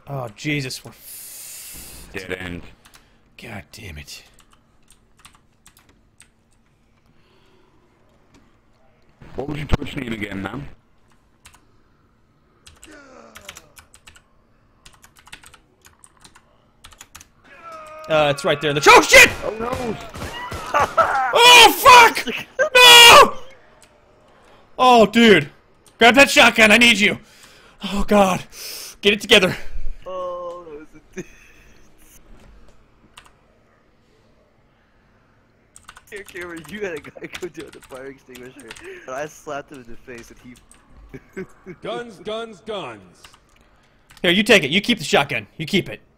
Oh, Jesus, we're... Dead end. God damn it. What was your Twitch name again, man? It's right there in the... Oh, shit! Oh no! Oh, fuck! No! Oh, dude. Grab that shotgun, I need you. Oh, God. Get it together. Oh, that was a... Here, Cameron, you had a guy go down the fire extinguisher, and I slapped him in the face, and he... Guns, guns, guns. Here, you take it. You keep the shotgun. You keep it.